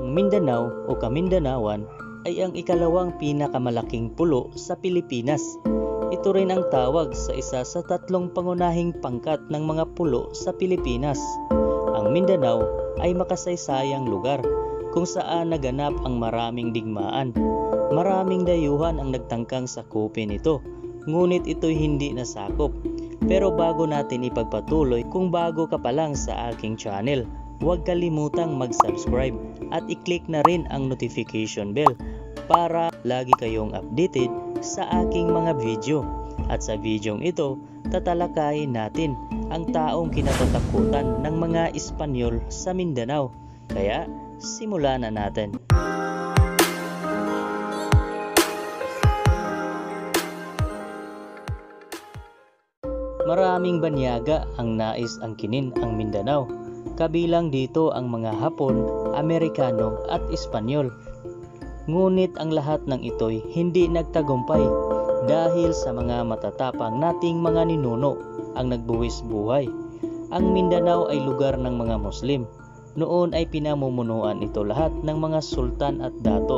Ang Mindanao o Kamindanawan ay ang ikalawang pinakamalaking pulo sa Pilipinas. Ito rin ang tawag sa isa sa tatlong pangunahing pangkat ng mga pulo sa Pilipinas. Ang Mindanao ay makasaysayang lugar kung saan naganap ang maraming digmaan. Maraming dayuhan ang nagtangkang sakupin ito, ngunit ito'y hindi nasakop. Pero bago natin ipagpatuloy, kung bago ka pa lang sa aking channel, huwag kalimutang mag-subscribe at i-click na rin ang notification bell para lagi kayong updated sa aking mga video. At sa videong ito, tatalakayin natin ang taong kinatatakutan ng mga Espanyol sa Mindanao. Kaya, simulan na natin. Maraming banyaga ang nais angkinin ang Mindanao. Kabilang dito ang mga Hapon, Amerikano at Espanyol. Ngunit ang lahat ng ito'y hindi nagtagumpay dahil sa mga matatapang nating mga ninuno ang nagbuwis buhay. Ang Mindanao ay lugar ng mga Muslim. Noon ay pinamumunuan ito lahat ng mga sultan at dato.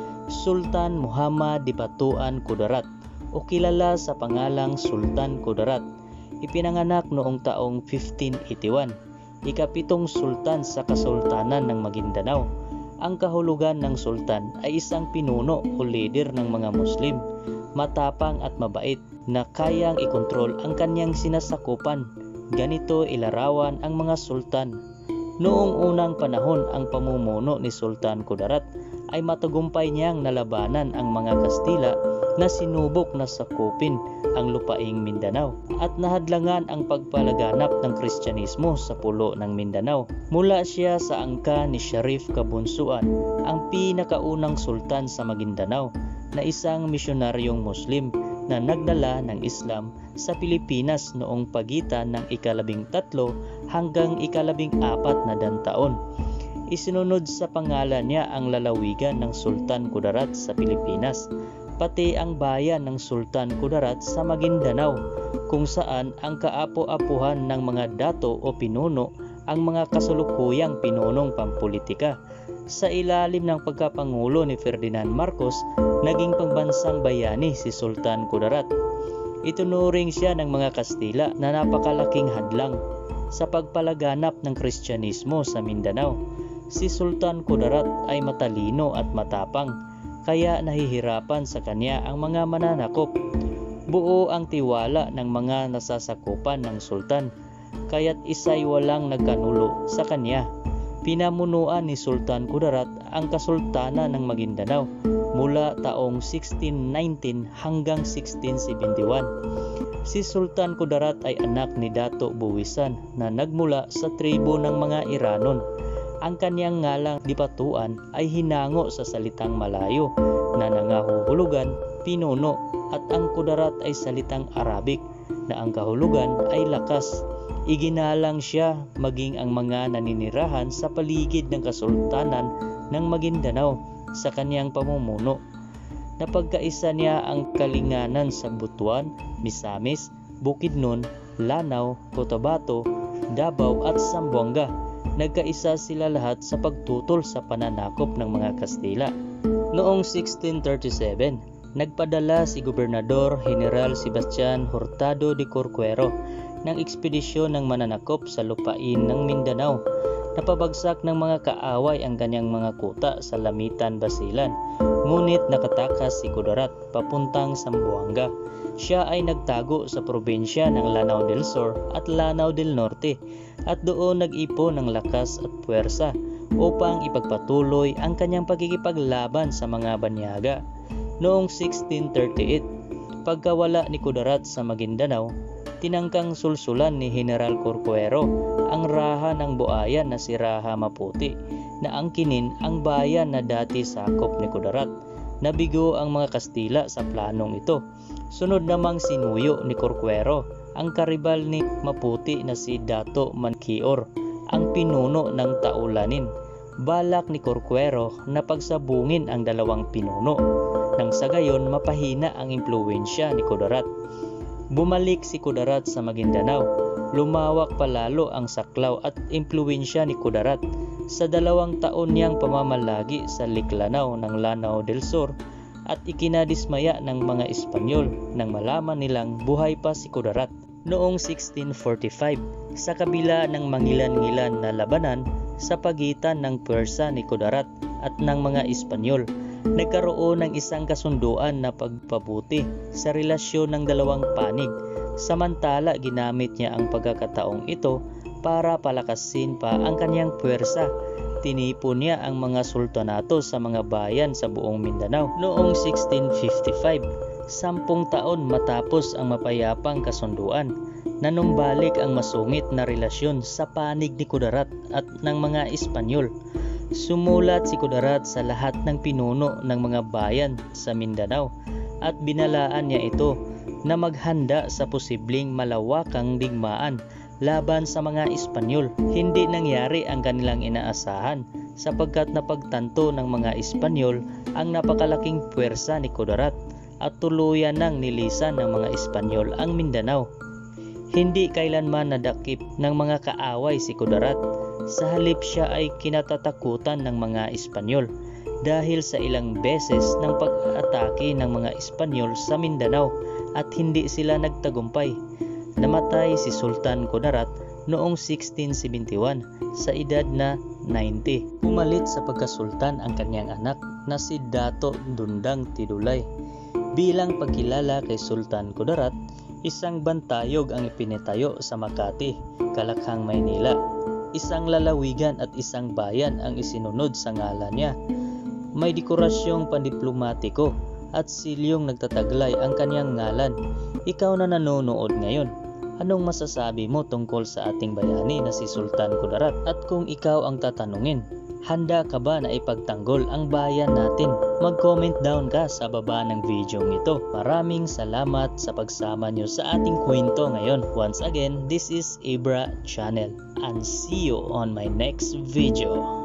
Sultan Muhammad Dipatuan Kudarat o kilala sa pangalang Sultan Kudarat, ipinanganak noong taong 1581. Ikapitong sultan sa Kasultanan ng Maguindanao. Ang kahulugan ng sultan ay isang pinuno o leader ng mga Muslim, matapang at mabait na kayang ikontrol ang kanyang sinasakupan. Ganito ilarawan ang mga sultan. Noong unang panahon, ang pamumuno ni Sultan Kudarat ay matagumpay niyang nalabanan ang mga Kastila na sinubok na sakupin ang lupaing Mindanao at nahadlangan ang pagpalaganap ng Kristyanismo sa pulo ng Mindanao. Mula siya sa angka ni Sharif Kabunsuan, ang pinakaunang sultan sa Maguindanao na isang misyonaryong Muslim na nagdala ng Islam sa Pilipinas noong pagitan ng ika-13 hanggang ika-14 na taon. Isinunod sa pangalan niya ang lalawigan ng Sultan Kudarat sa Pilipinas, pati ang bayan ng Sultan Kudarat sa Maguindanao, kung saan ang kaapo-apuhan ng mga dato o pinuno ang mga kasalukuyang pinunong pampolitika. Sa ilalim ng pagkapangulo ni Ferdinand Marcos, naging pambansang bayani si Sultan Kudarat. Itunuring siya ng mga Kastila na napakalaking hadlang sa pagpalaganap ng Kristyanismo sa Mindanao. Si Sultan Kudarat ay matalino at matapang, kaya nahihirapan sa kanya ang mga mananakop. Buo ang tiwala ng mga nasasakupan ng sultan, kaya't isa'y walang nagkanulo sa kanya. Pinamunuan ni Sultan Kudarat ang Kasultanan ng Maguindanao mula taong 1619 hanggang 1671. Si Sultan Kudarat ay anak ni Dato Buwisan na nagmula sa tribo ng mga Iranon. Ang kanyang ngalang Dipatuan ay hinango sa salitang Malayo na nangahuhulugan pinuno at ang Kudarat ay salitang Arabic na ang kahulugan ay lakas. Iginalang siya maging ang mga naninirahan sa paligid ng Kasultanan ng Maguindanao sa kanyang pamumuno. Napagkaisa niya ang kalinganan sa Butuan, Misamis, Bukidnon, Lanao, Cotabato, Davao at Zamboanga. Nagkaisa sila lahat sa pagtutol sa pananakop ng mga Kastila. Noong 1637, nagpadala si Gobernador General Sebastian Hurtado de Corcuero ng ekspedisyon ng mananakop sa lupain ng Mindanao. Napabagsak ng mga kaaway ang kanyang mga kuta sa Lamitan, Basilan, ngunit nakatakas si Kudarat papuntang Zamboanga. Siya ay nagtago sa probinsya ng Lanao del Sur at Lanao del Norte at doon nag-ipon ng lakas at puwersa upang ipagpatuloy ang kanyang pagkikipaglaban sa mga banyaga. Noong 1638, pagkawala ni Kudarat sa Maguindanao, tinangkang sulsulan ni General Corcuero ang raha ng buayan na si Raha Maputi na angkinin ang bayan na dati sakop ni Kudarat. Nabigo ang mga Kastila sa planong ito. Sunod namang sinuyo ni Corcuero ang karibal ni Maputi na si Dato Manquior, ang pinuno ng Taulanin. Balak ni Corcuero na pagsabungin ang dalawang pinuno nang sa gayon mapahina ang impluwensya ni Kudarat. Bumalik si Kudarat sa Maguindanao. Lumawak palalo ang saklaw at impluwensya ni Kudarat. Sa 2 taon niyang pamamalagi sa Liklanao ng Lanao del Sur at ikinadismaya ng mga Espanyol nang malaman nilang buhay pa si Kudarat. Noong 1645, sa kabila ng mangilan-ngilan na labanan sa pagitan ng puwersa ni Kudarat at ng mga Espanyol, nagkaroon ng isang kasunduan na pagpabuti sa relasyon ng dalawang panig. Samantala, ginamit niya ang pagkakataong ito para palakasin pa ang kanyang puwersa. Tinipon niya ang mga sultanato sa mga bayan sa buong Mindanao. Noong 1655, 10 taon matapos ang mapayapang kasunduan, nanumbalik ang masungit na relasyon sa panig ni Kudarat at ng mga Espanyol. Sumulat si Kudarat sa lahat ng pinuno ng mga bayan sa Mindanao at binalaan niya ito na maghanda sa posibleng malawakang digmaan laban sa mga Espanyol. Hindi nangyari ang kanilang inaasahan sapagkat napagtanto ng mga Espanyol ang napakalaking puwersa ni Kudarat at tuluyan nang nilisan ng mga Espanyol ang Mindanao. Hindi kailanman nadakip ng mga kaaway si Kudarat. Sa halip siya ay kinatatakutan ng mga Espanyol dahil sa ilang beses ng pag-atake ng mga Espanyol sa Mindanao at hindi sila nagtagumpay. Namatay si Sultan Kudarat noong 1671 sa edad na 90. Pumalit sa pagkasultan ang kanyang anak na si Dato Dundang Tidulay. Bilang pagkilala kay Sultan Kudarat, isang bantayog ang ipinatayo sa Makati, Kalakhang, Maynila. Isang lalawigan at isang bayan ang isinunod sa ngalan niya. May dekorasyong pandiplomatiko at silyong nagtataglay ang kanyang ngalan. Ikaw na nanonood ngayon, anong masasabi mo tungkol sa ating bayani na si Sultan Kudarat? At kung ikaw ang tatanungin, handa ka ba na ipagtanggol ang bayan natin? Mag-comment down ka sa baba ng video ito. Maraming salamat sa pagsama nyo sa ating kwento ngayon. Once again, this is Ibra Channel and see you on my next video.